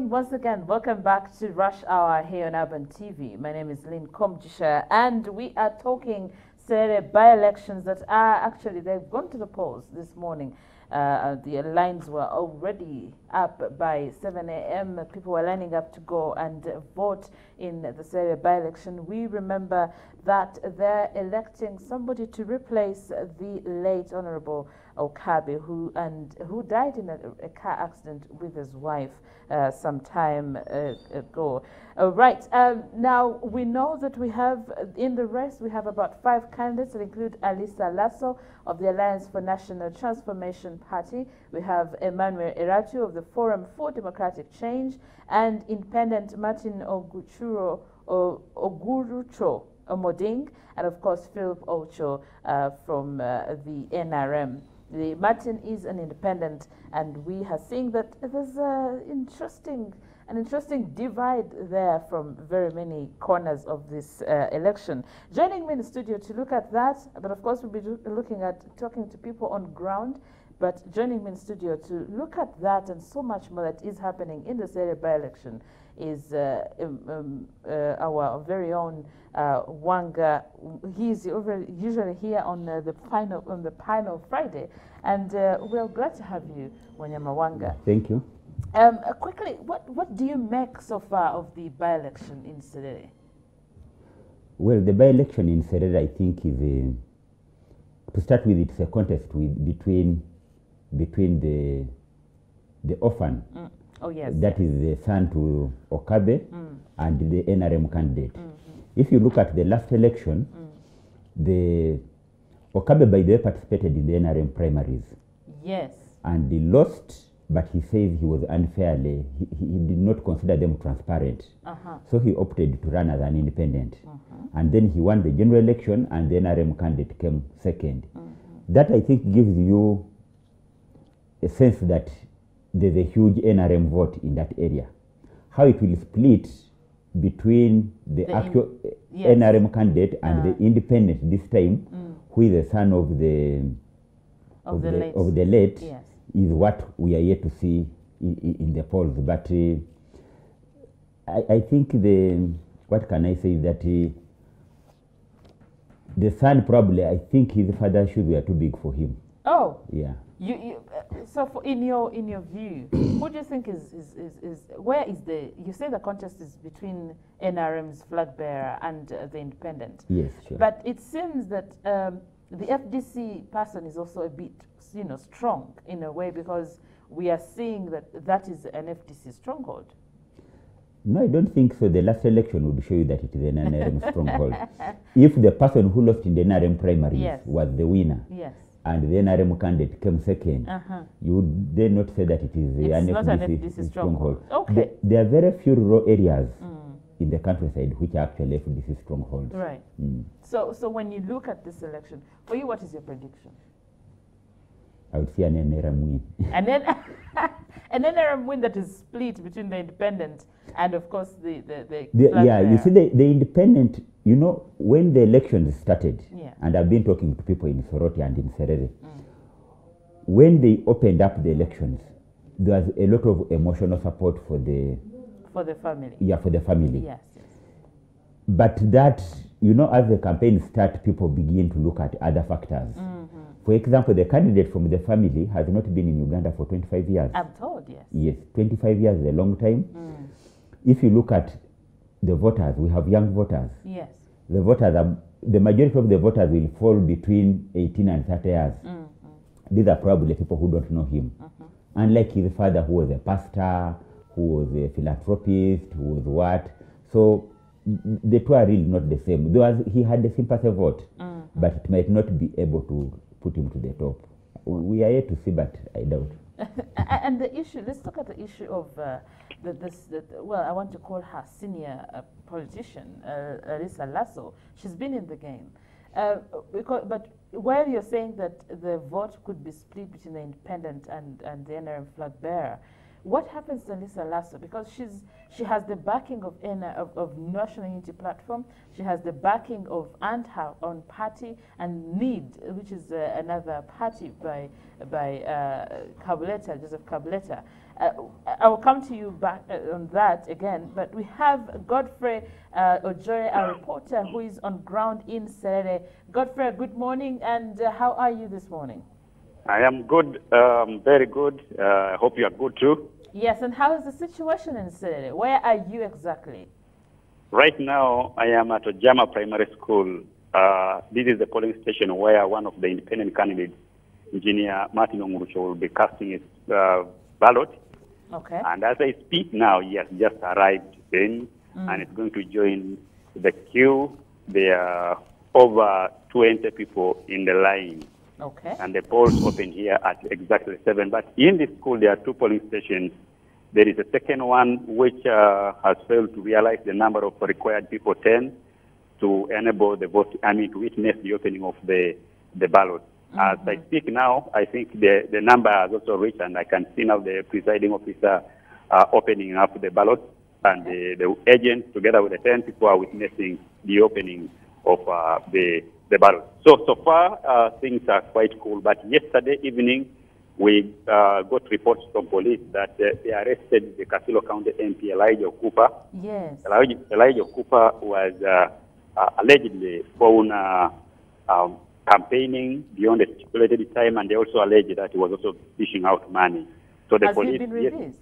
morning once again. Welcome back to Rush Hour here on Urban TV. My name is Lynn Komjisha, and we are talking by-elections that are actually, they've gone to the polls this morning. The lines were already up by 7 a.m. People were lining up to go and vote in the Sere by-election. We remember that they're electing somebody to replace the late Honorable Okabe, who died in a car accident with his wife some time ago. Right, now we know that we have, in the race, we have about 5 candidates that include Alisa Lasso of the Alliance for National Transformation Party. We have Emmanuel Eratu of the Forum for Democratic Change, and independent Martin Ogurucho Omoding, and of course Philip Ocho from the NRM. Martin is an independent, and we are seeing that there's an interesting divide there from very many corners of this election. Joining me in the studio to look at that, but of course we'll be talking to people on ground, but joining me in the studio to look at that and so much more that is happening in this area by-election is our very own Wanga. He's usually here on the panel Friday, and we're glad to have you, Wanyama Wanga. Thank you. Quickly, what do you make so far of the by-election in Serere? Well, the by-election in Serere, I think, is to start with, it's a contest between the orphan. Oh, yes. That is the son to Okabe and the NRM candidate. If you look at the last election, the Okabe, by the way, participated in the NRM primaries. Yes. And he lost, but he says he was unfairly, he did not consider them transparent. So he opted to run as an independent. And then he won the general election, and the NRM candidate came second. That, I think, gives you a sense that there's a huge NRM vote in that area. How it will split between the actual NRM candidate and the independent this time, who is the son of the late, yes, is what we are yet to see in the polls. But I think what can I say, that the son probably, I think his father's shoes were too big for him. Oh. Yeah. So in your view, who do you think is where is you say the contest is between NRM's flag bearer and the independent? Yes, sure. But it seems that the FDC person is also a bit, strong in a way, because we are seeing that is an FDC stronghold. No, I don't think so. The last election would show you that it is an NRM stronghold. If the person who lost in the NRM primaries was the winner, yes, and the NRM candidate came second, you would then not say that it is an FDC stronghold. Okay. There are very few rural areas in the countryside which are actually FDC strongholds. Right. So when you look at this election, for you, what is your prediction? I would see an NRM win. And then an NRM win that is split between the independent and, of course, the yeah, you see, the independent, when the elections started, and I've been talking to people in Soroti and in Serere, when they opened up the elections, there was a lot of emotional support for the family. Yeah, for the family. Yes, yes. But that, as the campaign starts, people begin to look at other factors. For example, the candidate from the family has not been in Uganda for 25 years. I'm told, yes. Yes, 25 years is a long time. If you look at the voters, we have young voters. Yes. The majority of the voters will fall between 18 and 30 years. These are probably people who don't know him. Unlike his father, who was a pastor, who was a philanthropist, who was what. So the two are really not the same. He had a sympathy vote, but it might not be able to put him to the top. We are yet to see, but I doubt. And the issue, let's look at the issue of well, I want to call her senior politician, Alisa Lasso. She's been in the game. But while you're saying that the vote could be split between the independent and the NRM flag bearer, What happens to Lisa Lasso? Because she has the backing of National Unity Platform. She has the backing of and her own party, and NEED, which is another party by Kabuleta, Joseph Kabuleta. I will come to you back on that again, but we have Godfrey Ojoye, our reporter, who is on ground in Serere. Godfrey, good morning, and how are you this morning? I am good, very good. I hope you are good too. Yes, and how is the situation in Serere? Where are you exactly? Right now, I am at Ojama Primary School. This is the polling station where one of the independent candidates, Engineer Martin Ongurucho, will be casting his ballot. Okay. And as I speak now, he has just arrived in, and is going to join the queue. There are over 20 people in the line. Okay. And the polls open here at exactly 7. But in this school, there are 2 polling stations. There is a second one which has failed to realize the number of required people, 10, to enable the vote, to witness the opening of the ballot. As I speak now, I think the number has also reached, and I can see now the presiding officer opening up the ballot, and the agent, together with the 10 people, are witnessing the opening of the ballot. So far, things are quite cool. But yesterday evening, we got reports from police that they arrested the Kasilo County MP, Elijah Cooper. Yes. Elijah Cooper was allegedly found campaigning beyond the stipulated time, and they also alleged that he was also dishing out money. So the police. Has he been released?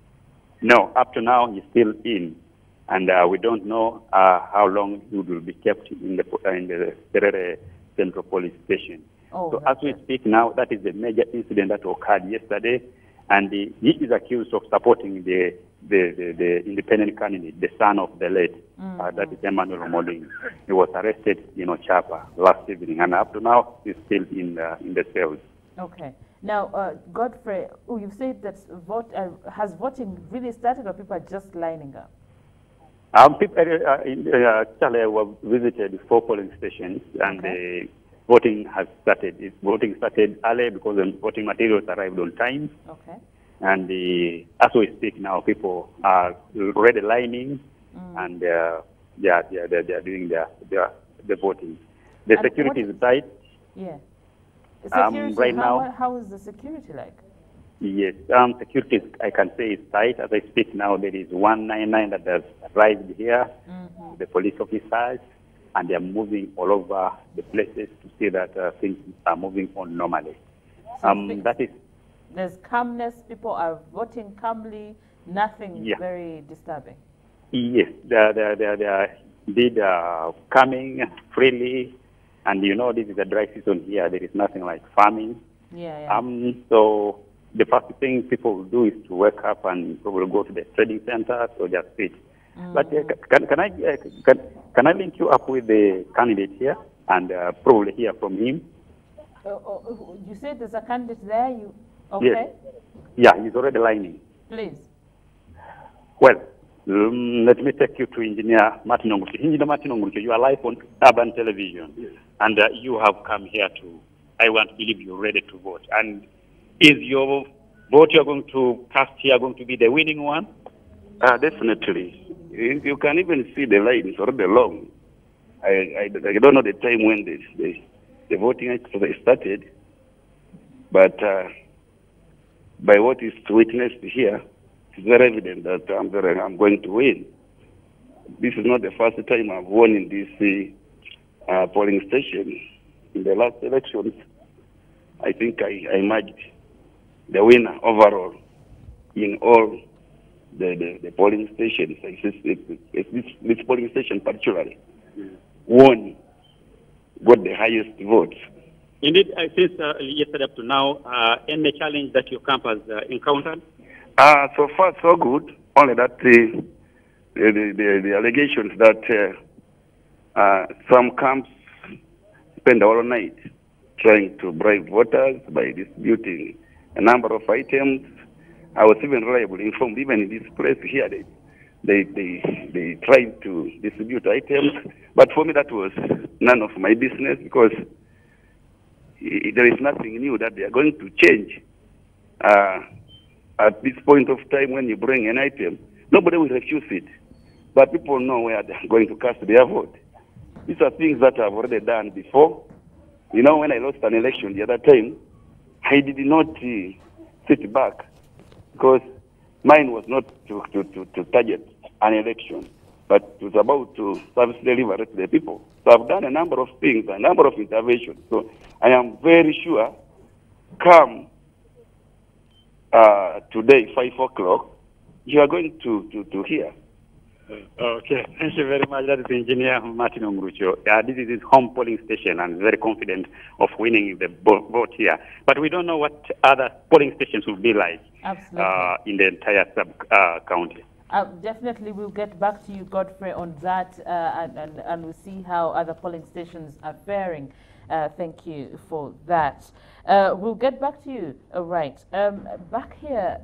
No, up to now he's still in, and we don't know how long he will be kept in the Serere Central Police Station. Oh, so as we speak now, that is the major incident that occurred yesterday, and he is accused of supporting the independent candidate, the son of the late, that is Emmanuel Omoding. He was arrested in Ochapa last evening, and up to now he's still in the cells. Okay. Now, Godfrey, you've said that has voting really started, or people are just lining up? People actually visited 4 polling stations, and the voting has started. Voting started early because the voting materials arrived on time. Okay. And as we speak now, people are already lining, and they are doing the voting. The security is tight. Yeah. The security, right now, how is the security like? Yes, security, I can say, is tight. As I speak now, there is 199 that has arrived here, the police officers, and they are moving all over the places to see that things are moving on normally. So that is. There's calmness. People are voting calmly. Nothing very disturbing. Yes, they are indeed coming freely, and you know this is a dry season here. There is nothing like farming. Yeah. So the first thing people will do is to wake up and probably go to the trading center or just sit. But can I link you up with the candidate here and probably hear from him? You said there's a candidate there. Okay. Yes. Yeah, he's already lining. Please. Well, let me take you to Engineer Martin Ongurucho. Engineer Martin Ongurucho, you are live on Urban Television, and you have come here I want to believe you're ready to vote. And is your vote you're going to cast here going to be the winning one? Definitely. You can even see the lines already long. I don't know the time when the voting exercise started, but by what is witnessed here, it's very evident that I'm going to win. This is not the first time I've won in this polling station. In the last elections, I think I emerged the winner overall in all the polling stations. This polling station particularly won, got the highest votes. Indeed, since yesterday up to now, any challenge that your camp has encountered? So far, so good. Only that the allegations that some camps spend all night trying to bribe voters by disputing a number of items. I was even reliably informed, even in this place here, they tried to distribute items. But for me, that was none of my business, because there is nothing new that they are going to change. at this point of time, when you bring an item, nobody will refuse it. But people know where they're going to cast their vote. These are things that I've already done before. You know, when I lost an election the other time, I did not sit back because mine was not to target an election, but it was about to service delivery to the people. So I've done a number of things, a number of interventions. So I am very sure, come today, 5 o'clock, you are going to hear. Okay, thank you very much. That is Engineer Martin Omrucho. This is his home polling station and very confident of winning the vote here. But we don't know what other polling stations will be like in the entire sub-county. Definitely, we'll get back to you, Godfrey, on that, and we'll see how other polling stations are faring. Thank you for that. We'll get back to you. All right. Back here,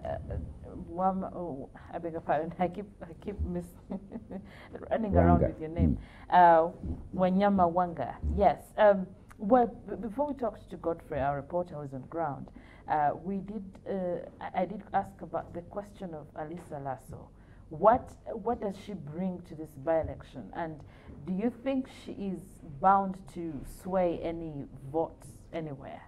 I beg your pardon. I keep running around with your name. Wanyama Wanga. Yes. Well, before we talked to Godfrey, our reporter who is on ground, I did ask about the question of Alisa Lasso. What does she bring to this by-election, and do you think she is bound to sway any votes anywhere?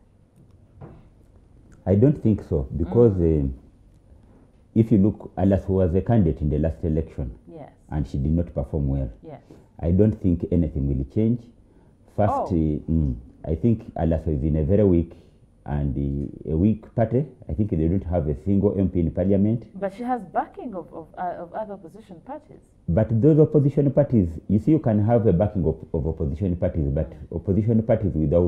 I don't think so, because if you look, Alaso was a candidate in the last election, yes, and she did not perform well. Yes. I don't think anything will change. First, I think Alaso is in a very weak a weak party. I think they don't have a single MP in parliament. But she has backing of other opposition parties. But those opposition parties, you see, you can have a backing of opposition parties, but opposition parties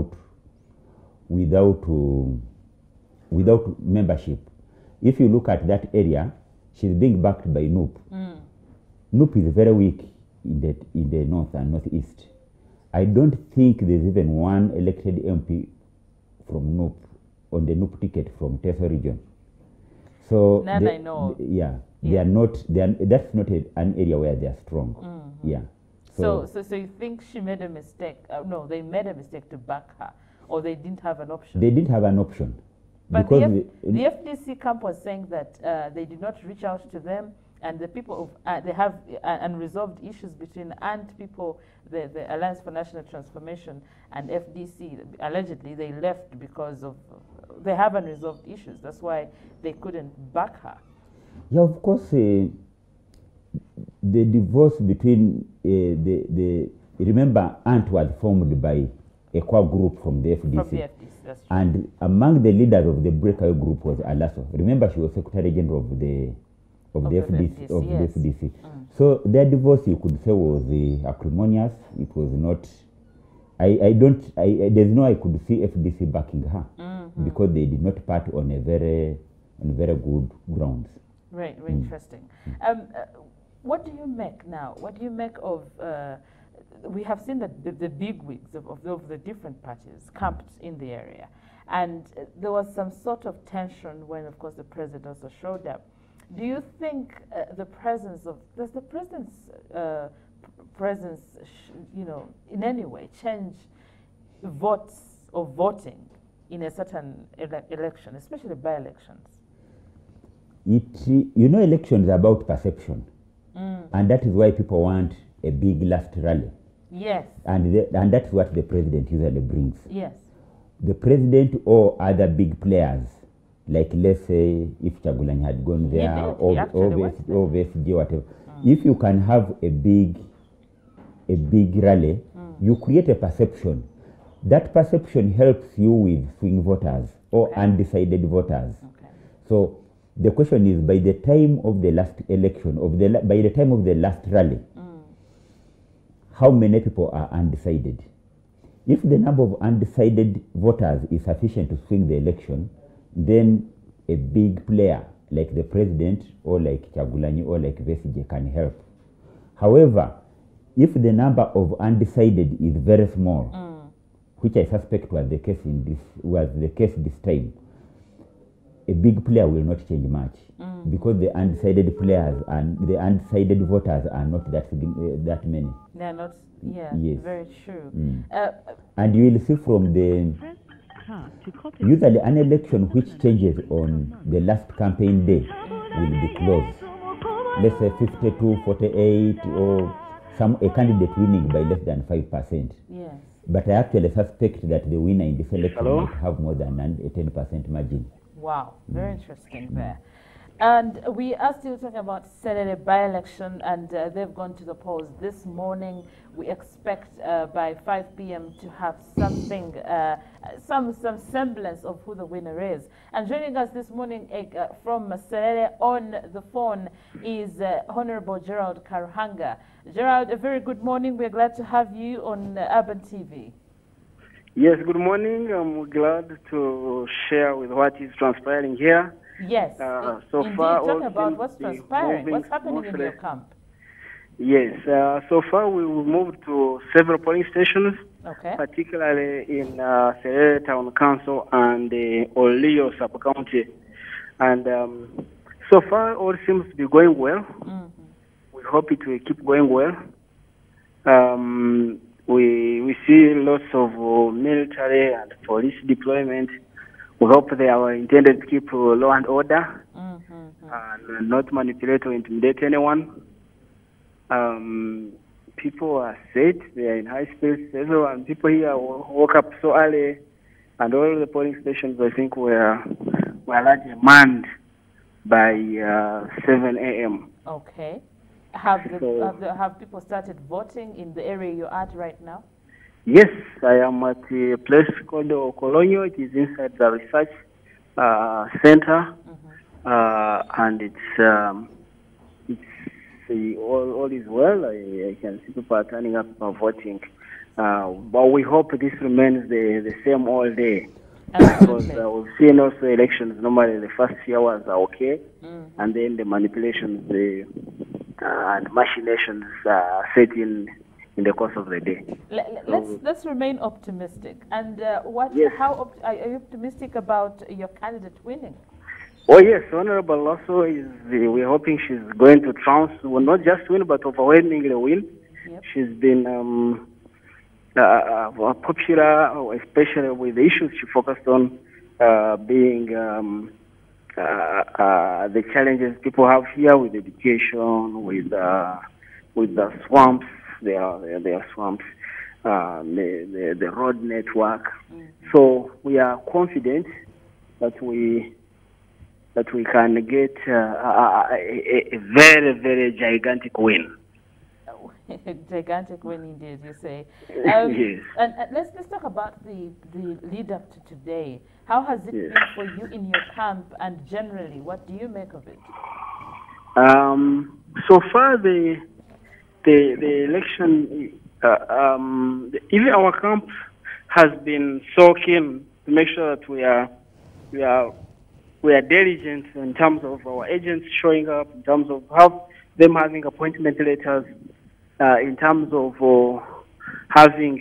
without membership. If you look at that area, she's being backed by NUP. NUP is very weak in the north and northeast. I don't think there's even one elected MP from NUP on the NUP ticket from Teso region. So none I know. Yeah, they are not. That's not an area where they are strong. Yeah. So you think she made a mistake? No, they made a mistake to back her, or they didn't have an option. They didn't have an option. But the FDC camp was saying that they did not reach out to them, and the people they have unresolved issues between people, the Alliance for National Transformation and FDC. Allegedly, they left because of they have unresolved issues. That's why they couldn't back her. Yeah, of course. The divorce between remember, ANT was formed by a core group from the FDC. From the FDC, that's true. And among the leaders of the breakaway group was Alaso. Remember, she was Secretary General of the FDC. So their divorce, you could say, was acrimonious. It was not. There's no I could see FDC backing her because they did not part on a very good grounds. Right, very interesting. What do you make now? What do you make of? We have seen that the big wigs of the different parties camped in the area, and there was some sort of tension when, of course, the president also showed up. Do you think does the president's presence, in any way change votes or voting in a certain election, especially by-elections? Elections are about perception, and that is why people want a big last rally. Yes. And that's what the president usually brings. Yes. The president or other big players, like let's say if Chagulanyi had gone there, or VSG, whatever. If you can have a big rally, you create a perception. That perception helps you with swing voters or undecided voters. Okay. So the question is, by the time of the last election, by the time of the last rally, how many people are undecided? If the number of undecided voters is sufficient to swing the election, then a big player like the president or like Chagulanyi or like VSG can help. However, if the number of undecided is very small, which I suspect was the case this time, a big player will not change much because the undecided players and the undecided voters are not that many. They are not. Yeah. Yes. Very true. And you will see from the Usually an election which changes on the last campaign day will be close. Let's say 52, 48, or a candidate winning by less than 5%. Yes. But I actually suspect that the winner in this election Hello? might have more than a 10% margin. Wow, very interesting there. And we are still talking about Saturday by-election, and they've gone to the polls this morning. We expect by 5 p.m. to have something, some semblance of who the winner is. And joining us this morning from Saturday on the phone is Honorable Gerald Karuhanga. Gerald, a very good morning. We're glad to have you on Urban TV. Yes, good morning. I'm glad to share with what is transpiring here. Yes, so indeed, far, talk about what's transpiring, what's happening in smoothly. your camp. Yes, so far we moved to several polling stations, Okay. particularly in Serere Town Council and Olio Sub-County. And so far all seems to be going well. Mm-hmm. We hope it will keep going well. We see lots of military and police deployment. We hope they are intended to keep law and order and not manipulate or intimidate anyone. People are set. They are in high spirits. Everyone, people here woke up so early, and all the polling stations, I think, were largely manned by 7 a.m. Okay. Have people started voting in the area you're at right now? Yes, I am at a place called Colonial. It is inside the research center, and all is well. I can see people are turning up for voting, but we hope this remains the same all day. Because we've seen also elections. Normally, the first few hours are okay, and then the manipulations and machinations set in the course of the day. Let's remain optimistic. And Yes. are you optimistic about your candidate winning? Oh yes, Honorable Lasso is. We're hoping she's going to trounce. Well, not just win, but overwhelmingly win. Yep. She's been popular, especially with the issues she focused on, being the challenges people have here with education, with the swamps. There are swamps, the road network. So we are confident that we can get a very, very gigantic win. Gigantic win indeed, you say. Yes. And let's talk about the lead up to today. How has it been for you in your camp, and generally, what do you make of it? So far, the election, even our camp has been so keen to make sure that we are diligent in terms of our agents showing up, in terms of them having appointment letters, in terms of having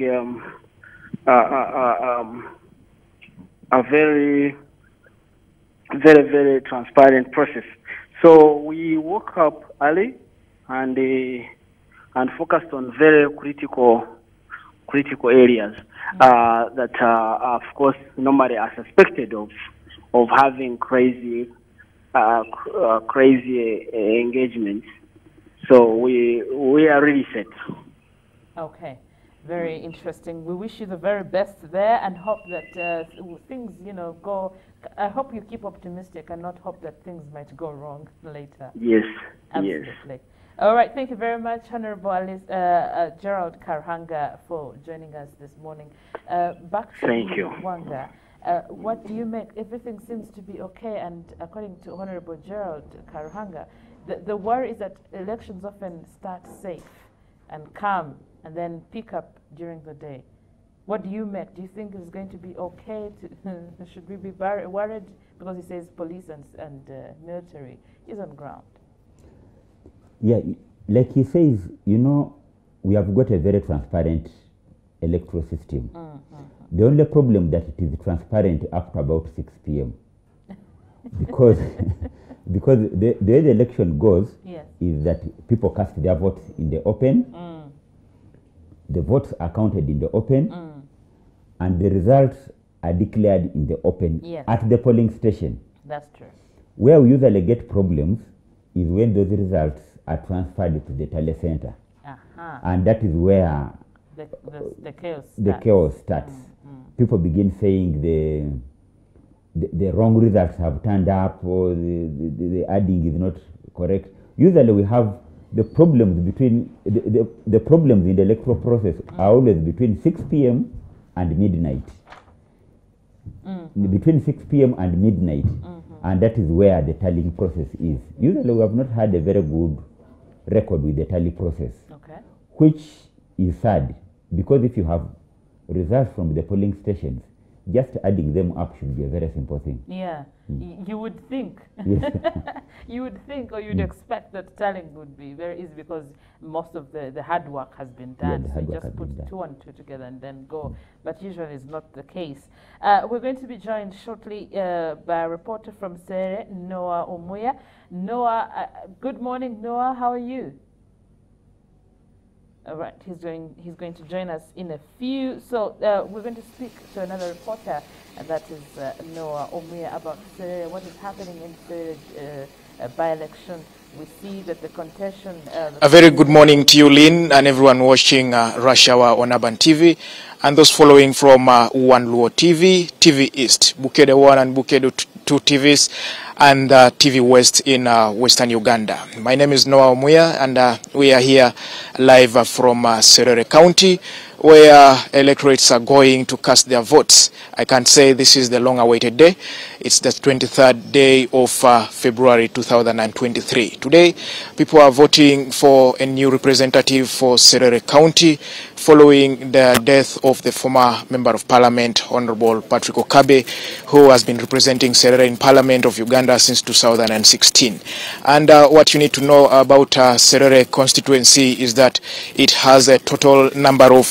a very, very, very transparent process. So we woke up early and focused on very critical areas that of course normally are suspected of having crazy engagements. So we are really set. Okay, very interesting. We wish you the very best there, and hope that things, go. I hope you keep optimistic and not hope that things might go wrong later. Yes. Absolutely. Yes. All right, thank you very much, Honorable Gerald Karuhanga, for joining us this morning. Back to Thank you. Wanga. What do you make? Everything seems to be okay, and according to Honorable Gerald Karuhanga, the worry is that elections often start safe and calm and then pick up during the day. What do you make? Do you think it's going to be okay? Should we be worried? Because he says police and military is on ground. Yeah, like he says, we have got a very transparent electoral system. The only problem that it is transparent up to about 6 p.m. because the way the election goes is that people cast their votes in the open. The votes are counted in the open, and the results are declared in the open Yes. at the polling station. That's true. Where we usually get problems is when those results are transferred to the tally center. Uh-huh. And that is where The chaos the starts. chaos starts. People begin saying the wrong results have turned up, or the adding is not correct. Usually we have the problems between the problems in the electoral process are always between 6 p.m. and midnight. Between 6 p.m. and midnight, and that is where the tallying process is. Usually we have not had a very good record with the tally process, Okay. which is sad, because if you have results from the polling stations, just adding them up should be a very simple thing. Yeah. You would think. Yes. You would think, or you'd expect that tallying would be very easy, because most of the hard work has been Yeah, done. the So hard you work just has been put done. 2 and 2 together and then go. But usually it's not the case. We're going to be joined shortly by a reporter from Serere, Noah Omuya. Noah, good morning, Noah. How are you? All right, he's going to join us in a few. So we're going to speak to another reporter, and that is Noah Omuya, about what is happening in the by-election. We see that the contention... A very good morning to you, Lynn, and everyone watching Rush Hour on Urban TV, and those following from One Luo TV, TV East, Bukedo 1 and Bukedo 2 TVs, and TV West in Western Uganda. My name is Noah Omuya, and we are here live from Serere County, where electorates are going to cast their votes. I can say this is the long-awaited day. It's the 23rd day of February 2023. Today, people are voting for a new representative for Serere County, following the death of the former Member of Parliament, Honorable Patrick Okabe, who has been representing Serere in Parliament of Uganda since 2016. And what you need to know about Serere constituency is that it has a total number of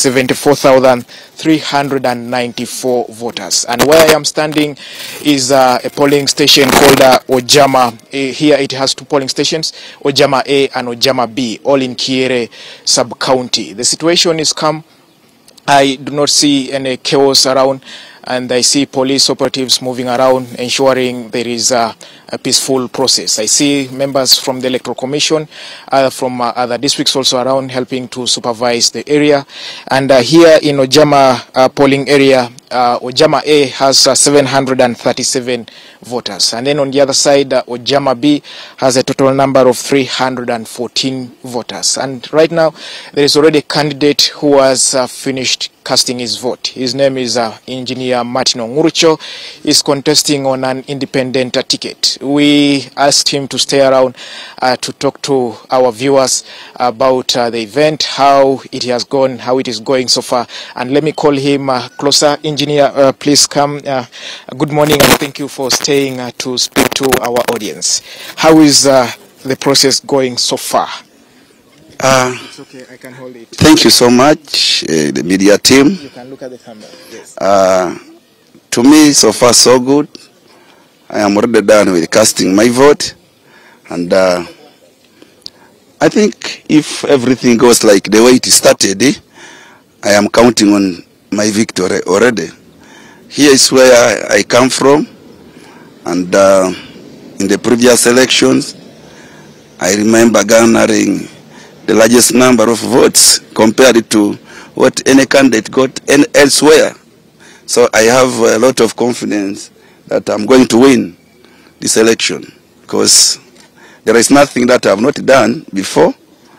74,394 voters. And where I am standing is a polling station called Ojama. Here it has 2 polling stations, Ojama A and Ojama B, all in Kiere sub-county. The situation is calm. I do not see any chaos around, and I see police operatives moving around, ensuring there is a peaceful process. I see members from the Electoral Commission, from other districts also around, helping to supervise the area. And here in Ojama polling area, Ojama A has 737 voters. And then on the other side, Ojama B has a total number of 314 voters. And right now, there is already a candidate who has finished casting his vote. His name is Engineer Martin Ongurucho. He's contesting on an independent ticket. We asked him to stay around to talk to our viewers about the event, how it has gone, how it is going so far. And let me call him closer. Engineer, please come. Good morning, and thank you for staying to speak to our audience. How is the process going so far? It's okay, I can hold it. Thank you so much, the media team. You can look at the camera. Yes. To me, so far so good. I am already done with casting my vote, and I think if everything goes like the way it started, I am counting on my victory already. Here is where I come from, and in the previous elections, I remember garnering the largest number of votes compared to what any candidate got elsewhere. So I have a lot of confidence that I'm going to win this election, because there is nothing that I have not done before.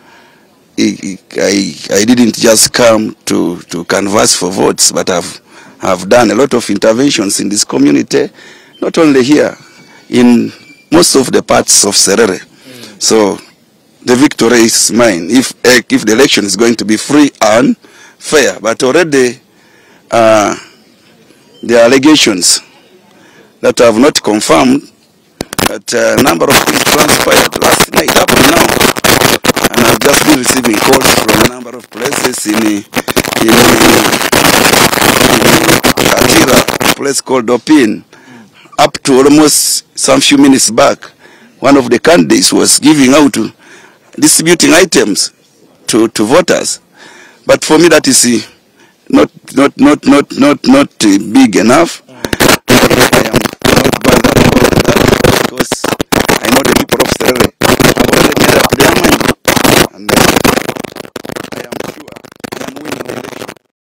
I didn't just come to canvass for votes, but I've done a lot of interventions in this community, not only here, in most of the parts of Serere. So the victory is mine if the election is going to be free and fair. But already the allegations that I have not confirmed, that a number of things transpired last night up to now, and I've just been receiving calls from a number of places in Katira, a place called Opin. Up to almost some few minutes back, one of the candidates was giving out, distributing items to voters. But for me, that is not big enough. I am not bothered about that because I know the people of Serere have already made up their mind, and I am sure I am winning the election.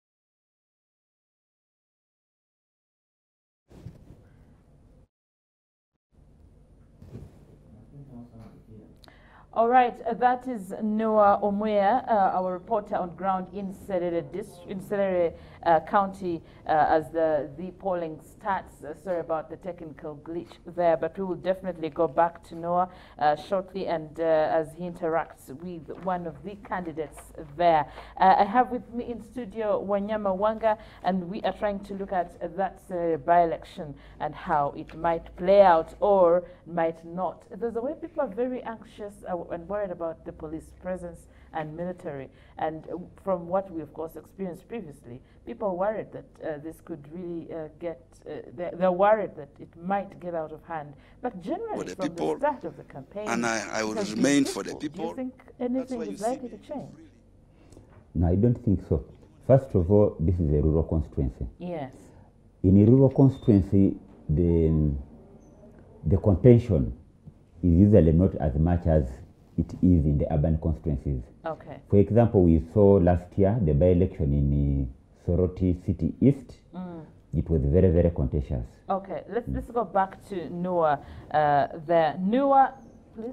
All right, that is Noah Omuya, our reporter on ground in Serere County, as the polling starts. Sorry about the technical glitch there, but we will definitely go back to Noah shortly, and as he interacts with one of the candidates there. I have with me in studio Wanyama Wanga, and we are trying to look at that by-election and how it might play out or might not. There's a way people are very anxious and worried about the police presence and military. And from what we, of course, experienced previously, people are worried that this could really they're worried that it might get out of hand. But generally, from the start of the campaign, and I will remain for the people. Do you think anything is likely to change? No, I don't think so. First of all, this is a rural constituency. Yes. In a rural constituency, the contention is usually not as much as it is in the urban constituencies. Okay. For example, we saw last year the by-election in Soroti City East. It was very, very contentious. Okay, let's go back to Noah there. Noah, please.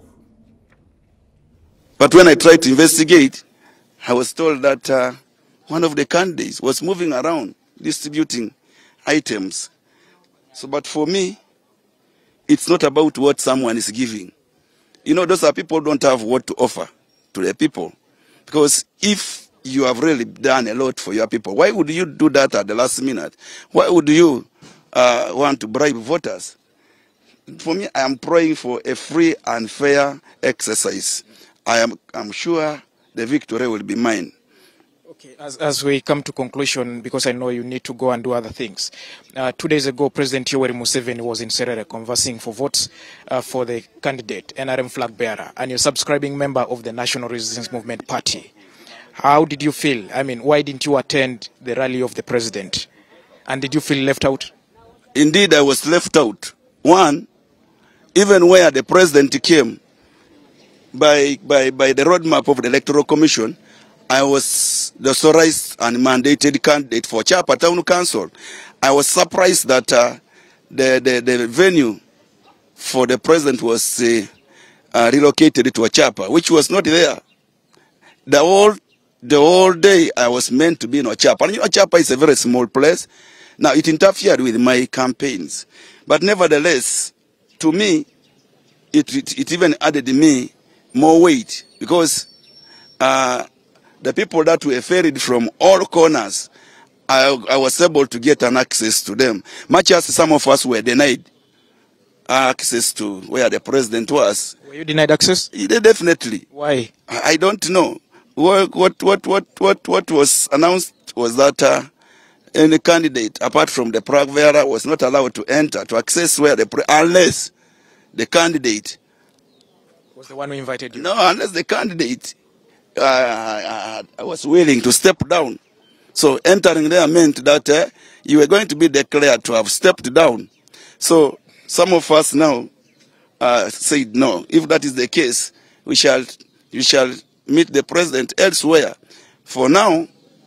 But when I tried to investigate, I was told that one of the candidates was moving around distributing items. So, but for me, it's not about what someone is giving. You know, those are people who don't have what to offer to the people. Because if you have really done a lot for your people, why would you do that at the last minute? Why would you want to bribe voters? For me, I am praying for a free and fair exercise. I'm sure the victory will be mine. Okay, as we come to conclusion, because I know you need to go and do other things. 2 days ago, President Yoweri Museveni was in Serere conversing for votes for the candidate, NRM flag bearer, and you're subscribing member of the National Resistance Movement Party. How did you feel? I mean, why didn't you attend the rally of the president? And did you feel left out? Indeed, I was left out. One, even where the president came by the roadmap of the Electoral Commission, I was the authorized and mandated candidate for Chapa Town Council. I was surprised that the venue for the president was relocated to Ochapa, which was not there. The whole day I was meant to be in Ochapa. And you know, Ochapa is a very small place. Now, it interfered with my campaigns. But nevertheless, to me, it even added me more weight because the people that were ferried from all corners, I was able to get an access to them. Much as some of us were denied access to where the president was. Were you denied access? Definitely. Why? I don't know. What was announced was that any candidate, apart from the flag bearer, was not allowed to enter, to access where unless the candidate was the one who invited you. No, unless the candidate I was willing to step down. So entering there meant that you were going to be declared to have stepped down. So some of us now said no. If that is the case, you shall meet the president elsewhere. For now,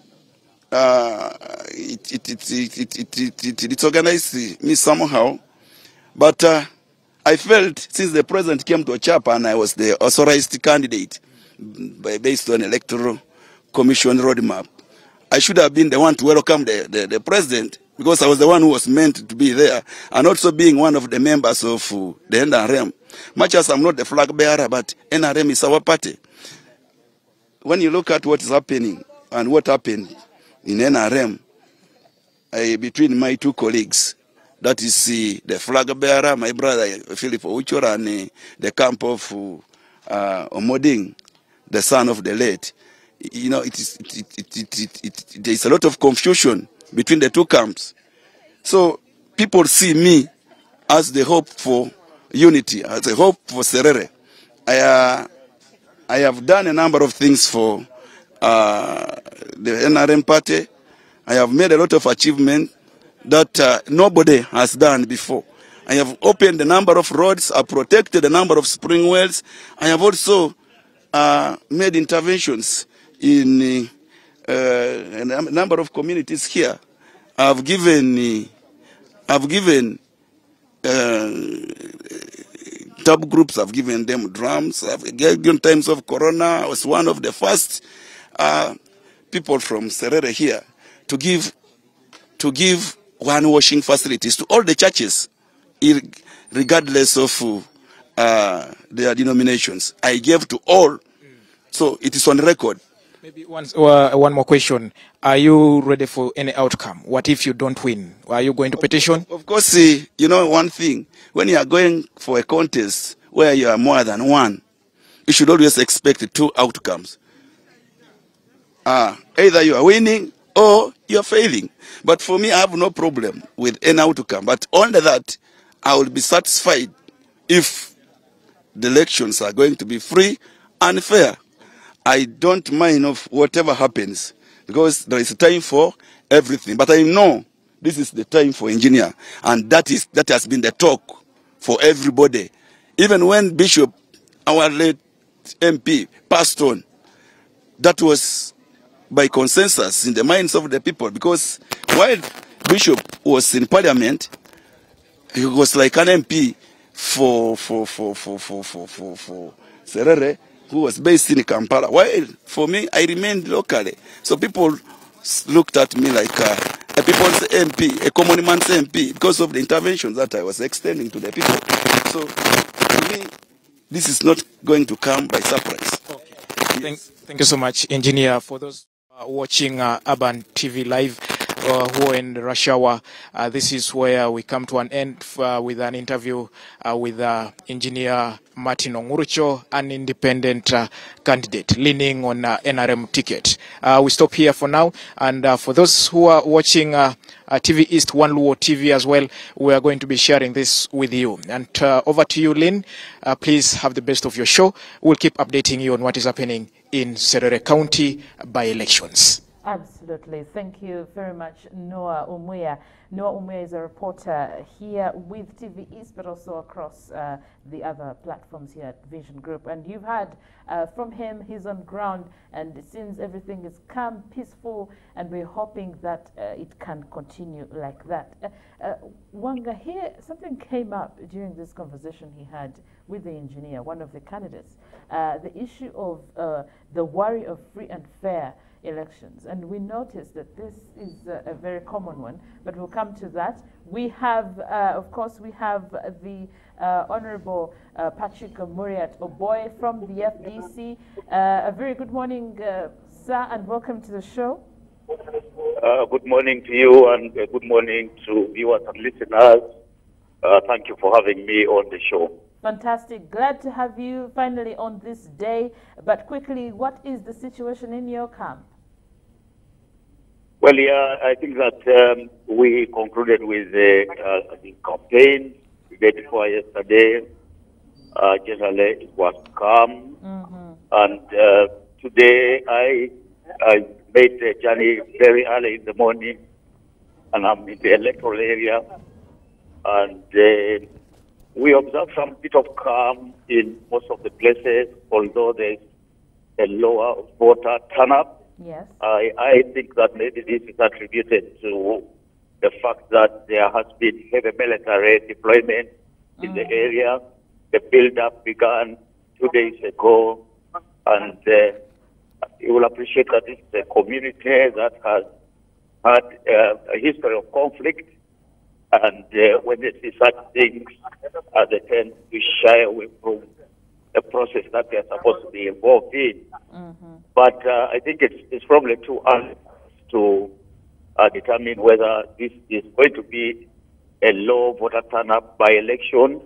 it organized me somehow, but I felt since the president came to Ochapa and I was the authorized candidate based on Electoral Commission roadmap, I should have been the one to welcome the president because I was the one who was meant to be there, and also being one of the members of the NRM. Much as I'm not the flag bearer, but NRM is our party. When you look at what is happening and what happened in NRM between my two colleagues, that is the flag bearer, my brother Philip Ouchora, and the camp of Omoding, the son of the late. You know, there is a lot of confusion between the two camps. So people see me as the hope for unity, as a hope for Serere. I have done a number of things for the NRM party, I have made a lot of achievements that nobody has done before. I have opened a number of roads, I protected a number of spring wells. I have also made interventions in a number of communities here. I've given top groups, I've given them drums. During times of Corona, I was one of the first people from Serere here to give hand washing facilities to all the churches, regardless of their denominations. I gave to all, so it is on record. Maybe one more question. Are you ready for any outcome? What if you don't win? Are you going to petition? Of course, you know one thing. When you are going for a contest where you are more than one, you should always expect two outcomes. Either you are winning or you are failing. But for me, I have no problem with any outcome. But only that, I will be satisfied if the elections are going to be free and fair. I don't mind of whatever happens, because there is a time for everything. But I know this is the time for engineer, and that has been the talk for everybody. Even when Bishop, our late MP, passed on, that was by consensus in the minds of the people, because while Bishop was in Parliament, he was like an MP for Serere, who was based in Kampala. While for me, I remained locally. So people looked at me like a people's MP, a common man's MP, because of the interventions that I was extending to the people. So to me, this is not going to come by surprise. Okay. Yes. Thank you so much, Engineer. For those watching Urban TV Live, who are in rush hour, this is where we come to an end with an interview with Engineer Martin Ongurucho, an independent candidate leaning on NRM ticket. We stop here for now, and for those who are watching TV East, One Luo TV as well, we are going to be sharing this with you. And over to you, Lynn. Please have the best of your show. We'll keep updating you on what is happening in Serere County by-elections. Absolutely. Thank you very much, Noah Umuya. Noah Umuya is a reporter here with TV East, but also across the other platforms here at Vision Group. And you've heard from him, he's on ground, and it seems everything is calm, peaceful, and we're hoping that it can continue like that. Wanga, here, something came up during this conversation he had with the engineer, one of the candidates, the issue of the worry of free and fair elections, and we noticed that this is a very common one, but we'll come to that. We have, of course, we have the Honorable Patrick Muriat Oboy from the FDC. A very good morning, sir, and welcome to the show. Good morning to you, and good morning to viewers and listeners. Thank you for having me on the show. Fantastic. Glad to have you finally on this day. But quickly, what is the situation in your camp? Well, yeah, I think that we concluded with the campaign the day before yesterday. Generally, it was calm. And today, I made the journey very early in the morning, and I'm in the electoral area. And we observed some bit of calm in most of the places, although there's a lower voter turnout. Yes. I think that maybe this is attributed to the fact that there has been heavy military deployment in the area. The build-up began 2 days ago, and you will appreciate that this is a community that has had a history of conflict, and when they see such things, they tend to shy away from a process that they are supposed to be involved in. But I think it's probably too early to determine whether this is going to be a low voter turnout by election,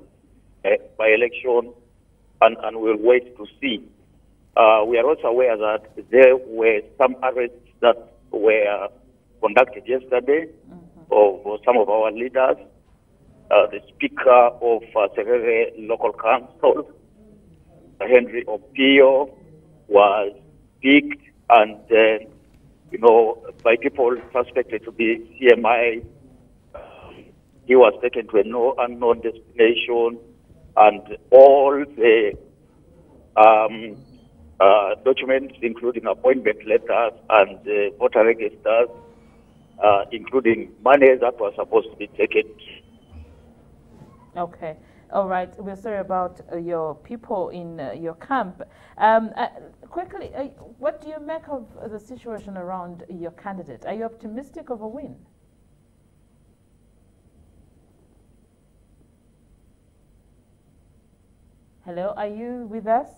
and we'll wait to see. We are also aware that there were some arrests that were conducted yesterday of some of our leaders. The Speaker of Serere Local Council, Henry Opio, was picked, and by people's perspective to be CMI. He was taken to a unknown destination, and all the documents, including appointment letters and voter registers, including money that was supposed to be taken. Okay. All right. We're sorry about your people in your camp. Quickly, what do you make of the situation around your candidate? Are you optimistic of a win? Hello, are you with us?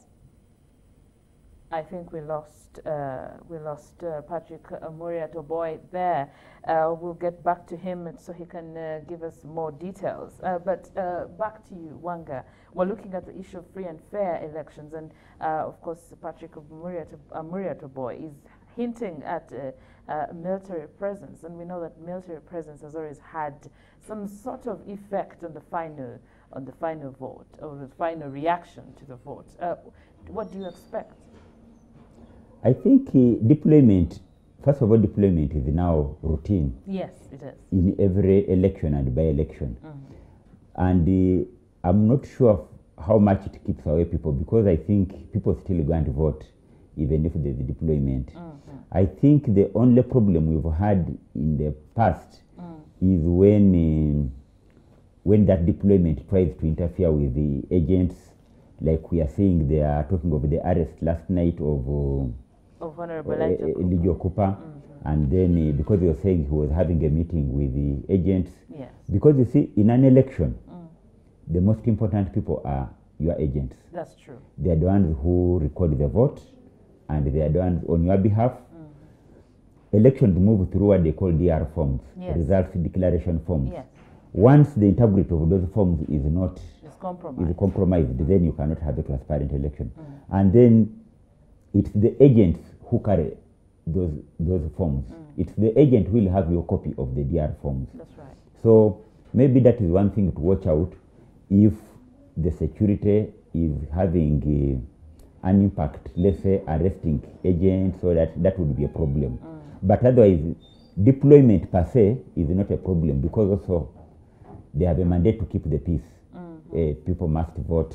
I think we lost Patrick Muriatoboy there. We'll get back to him so he can give us more details. But back to you, Wanga. We're looking at the issue of free and fair elections, and of course, Patrick Muriatoboy is hinting at military presence, and we know that military presence has always had some sort of effect on the final vote or the final reaction to the vote. What do you expect? I think deployment, first of all, deployment is now routine. Yes, it is. In every election and by-election. And I'm not sure how much it keeps away people, because I think people still go and vote even if there's deployment. I think the only problem we've had in the past is when that deployment tries to interfere with the agents, like we are saying they are talking of the arrest last night of Honorable Elijah Cooper, and then because he was saying he was having a meeting with the agents. Yes. Because you see, in an election, the most important people are your agents. That's true. They are the ones who record the vote, and they are the ones on your behalf. Elections move through what they call DR forms, yes. results declaration forms. Yes. Once the integrity of those forms is compromised, then you cannot have a transparent election. And then it's the agents who carry those forms. It's the agent who will have your copy of the DR forms. That's right. So maybe that is one thing to watch out if the security is having an impact, let's say arresting agents, so that would be a problem. But otherwise, deployment per se is not a problem, because also they have a mandate to keep the peace. People must vote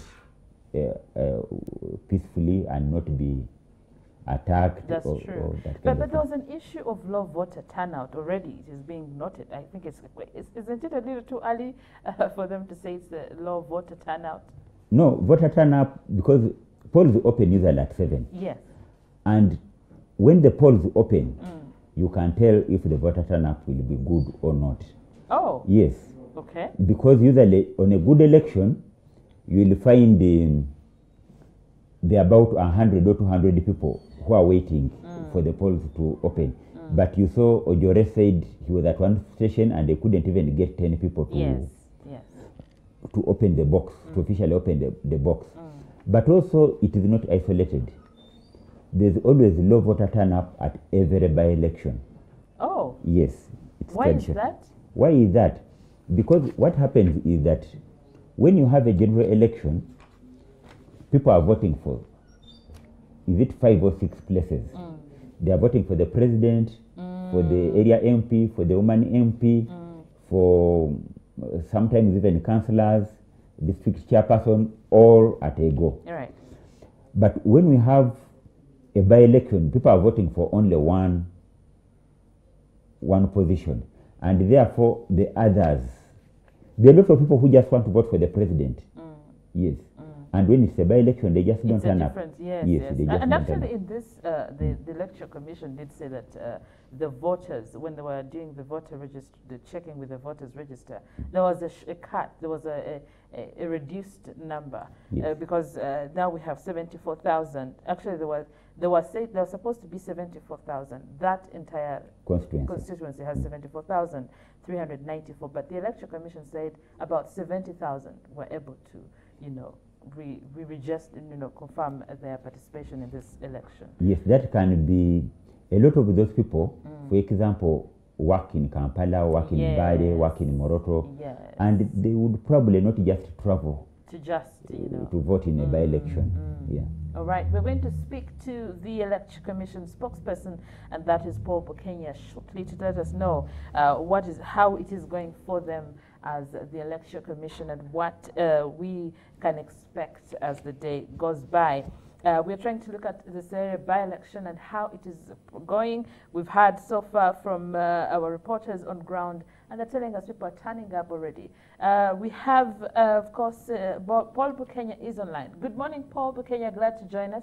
peacefully and not be attacked. That's or true. that But of there was an issue of low voter turnout already. It is being noted. I think isn't it a little too early for them to say it's the low voter turnout? No, voter turnout, because polls open usually at 7. Yes. And when the polls open, you can tell if the voter turnout will be good or not. Oh. Yes. Okay. Because usually on a good election, you will find there are about 100 or 200 people who are waiting for the polls to open. But you saw Ojore said he was at one station and they couldn't even get 10 people to to open the box, to officially open the box. But also it is not isolated. There's always low voter turnout at every by-election. Oh. Yes. Why is that? Why is that? Because what happens is that when you have a general election, people are voting for, is it 5 or 6 places? They are voting for the president, for the area MP, for the woman MP, for sometimes even councillors, district chairperson, all at a go. Right. But when we have a by-election, people are voting for only one position, and therefore the others, there are lots of people who just want to vote for the president. Yes. And when it's a by-election, they just don't turn up. Yes, yes. Yes. They just and don't actually, turn up. in this, the Electoral Commission did say that the voters, when they were doing the voter register, the checking with the voters register, there was a cut. There was a reduced number because now we have 74,000. Actually, there was supposed to be 74,000. That entire constituency has 74,394. But the Electoral Commission said about 70,000 were able to, we just confirm their participation in this election. Yes, that can be a lot of those people. For example, work in Kampala, work in Bale, work in Moroto, and they would probably not just travel to just to vote in a by-election. Yeah. All right, we're going to speak to the Election Commission spokesperson, and that is Paul Bukenya, shortly to let us know how it is going for them as the Election Commission and what we can expect as the day goes by. We're trying to look at the Serere by-election and how it is going. We've heard so far from our reporters on ground, and they're telling us people are turning up already. We have, of course, Paul Bukenya is online. Good morning, Paul Bukenya. Glad to join us.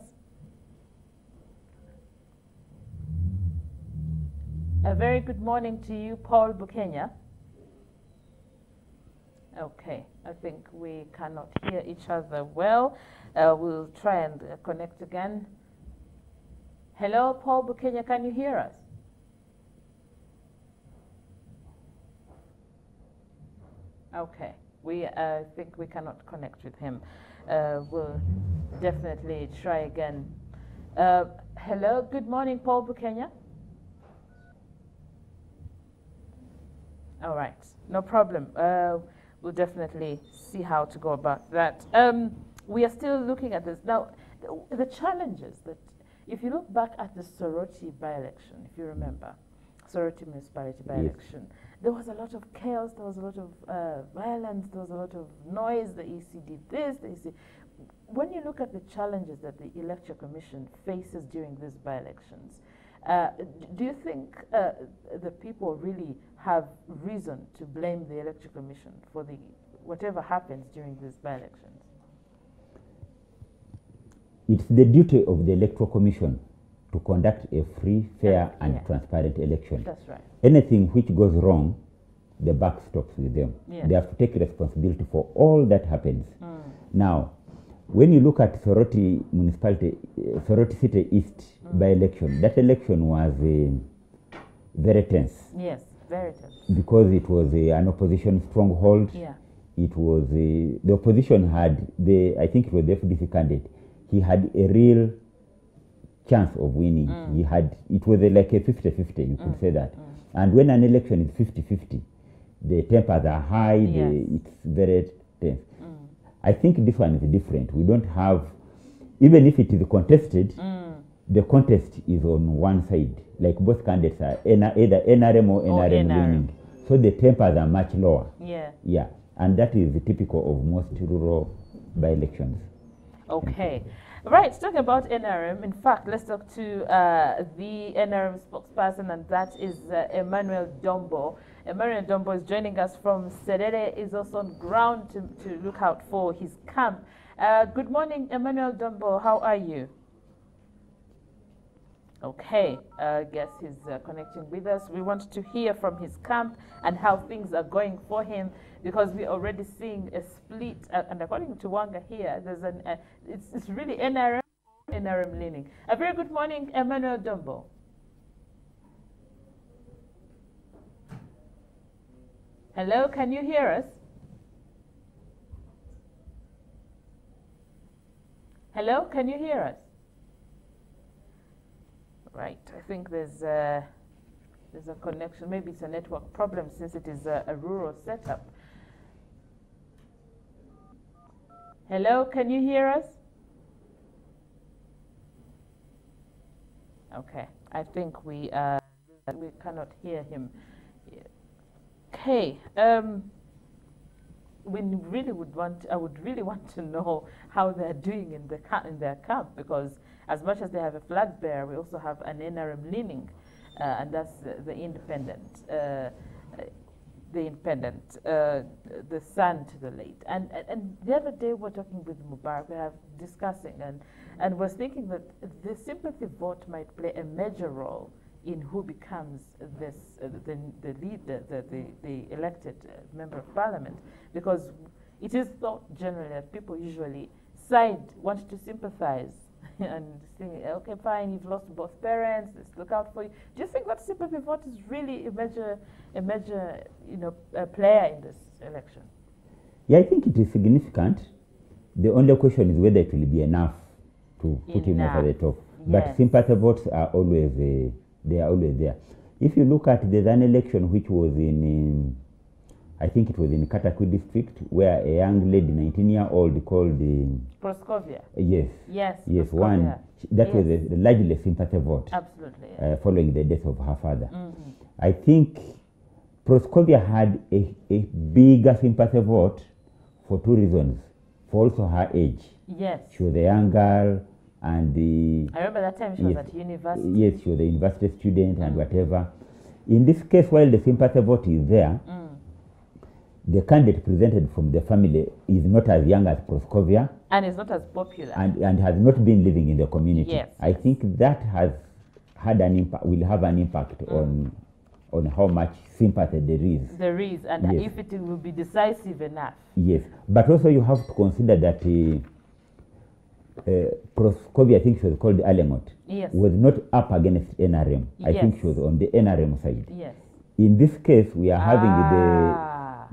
A very good morning to you, Paul Bukenya. Okay, I think we cannot hear each other well. We'll try and connect again. Hello, Paul Bukenya, can you hear us? Okay, I think we cannot connect with him. We'll definitely try again. Hello, good morning, Paul Bukenya. All right, no problem. We'll definitely see how to go about that. We are still looking at this. Now, the challenges that, if you look back at the Soroti by-election, if you remember, Soroti municipality by-election, yes, there was a lot of chaos, there was a lot of violence, there was a lot of noise, the EC did this, the EC. When you look at the challenges that the Election Commission faces during these by-elections, do you think the people really have reason to blame the Election Commission for whatever happens during these by-elections? It's the duty of the Electoral Commission to conduct a free, fair, and transparent election. That's right. Anything which goes wrong, the buck stops with them. Yeah. They have to take responsibility for all that happens. Now, when you look at Soroti municipality, Soroti City East by-election, that election was very tense. Yes, very tense. Because it was an opposition stronghold. Yeah. It was the opposition had I think it was the FDC candidate. He had a real chance of winning. It was like a 50-50, you could say that. And when an election is 50-50, the tempers are high, yes, it's very tense. I think this one is different. We don't have, even if it is contested, the contest is on one side. Like both candidates are either NRM or NRM winning. So the tempers are much lower. Yeah. Yeah. And that is typical of most rural by-elections. Okay. Right, talking about NRM, in fact, let's talk to the NRM spokesperson, and that is Emmanuel Dombo. Emmanuel Dombo is joining us from Serere, is also on ground to look out for his camp. Good morning, Emmanuel Dombo, how are you? Okay, I guess he's connecting with us. We want to hear from his camp and how things are going for him, because we're already seeing a split. And according to Wanga here, there's it's really NRM leaning. A very good morning, Emmanuel Dombo. Hello, can you hear us? Hello, can you hear us? Right, I think there's a connection. Maybe it's a network problem since it is a rural setup. Hello, can you hear us? Okay, I think we cannot hear him. Okay, we really I would really want to know how they're doing in their camp, because as much as they have a flag bearer, we also have an NRM leaning, and that's the independent, the son to the late. And the other day we're talking with Mubarak, we have discussing and was thinking that the sympathy vote might play a major role in who becomes the leader, the elected member of parliament, because it is thought generally that people usually want to sympathize and think, okay, fine, you've lost both parents, let's look out for you. Do you think that sympathy vote is really a major player in this election? Yeah, I think it is significant. The only question is whether it will be enough to put him over the top. Yes. But sympathy votes are always they are always there. If you look at an election which was in, I think it was in Katakwi district, where a young lady, 19-year-old, called Proskovia. Yes. Yes. Yes, Proskovia. one. That was a largely sympathy vote. Absolutely. Following the death of her father. I think Proskovia had a bigger sympathy vote for two reasons. For also her age. Yes. She was a young girl, and I remember that time she was at university. Yes, she was a university student and whatever. In this case, while the sympathy vote is there, the candidate presented from the family is not as young as Proskovia. And is not as popular. And has not been living in the community. Yes. I think that has had an impact, will have an impact on how much sympathy there is. There is, and Yes. if it will be decisive enough. Yes, but also you have to consider that Proskovia, I think she was called Alengot, Yes. was not up against NRM. I Yes. think she was on the NRM side. Yes. In this case, we are having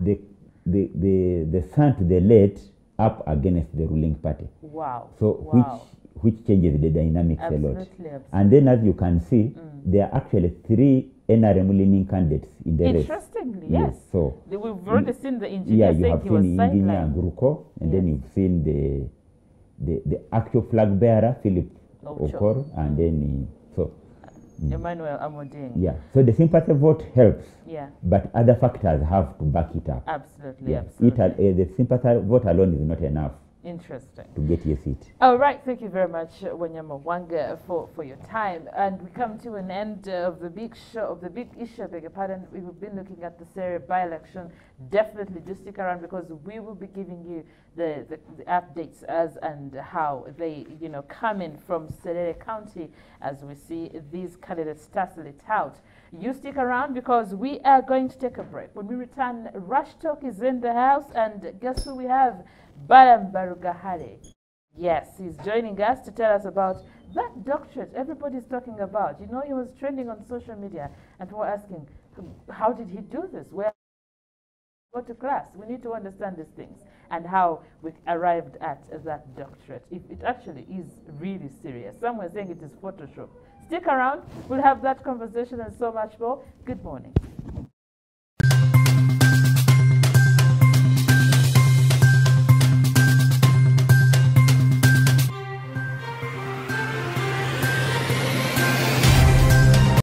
the son to the late up against the ruling party. Wow. So Wow. which changes the dynamics a lot. Absolutely. And then, as you can see, there are actually 3 NRM leaning candidates in the race. Interestingly, yes. So We've already seen the engineer you saying have he was seen engineer sidelined. Guruko, and then Yes. you've seen the actual flag bearer Philip Ocho. Okoro, and then so Emmanuel Amoding. yeah. So the sympathy vote helps, Yeah. but other factors have to back it up. Absolutely. Yeah. Absolutely. The sympathy vote alone is not enough Interesting. to get your seat. All right, thank you very much, Wanyama Wanga, for your time. And we come to an end of the big show, of the big issue, I beg your pardon. We've been looking at the Serere by-election. Definitely do stick around, because we will be giving you the updates as and how they, come in from Serere County as we see these candidates tussle it out. You stick around, because we are going to take a break. When we return, Rush Talk is in the house, and guess who we have? Baram Barugahare. Yes, he's joining us to tell us about that doctorate everybody's talking about. He was trending on social media, and we're asking, how did he do this? Where go to class? We need to understand these things and how we arrived at that doctorate. If it actually is really serious. Some were saying it is Photoshop. Stick around. We'll have that conversation and so much more. Good morning.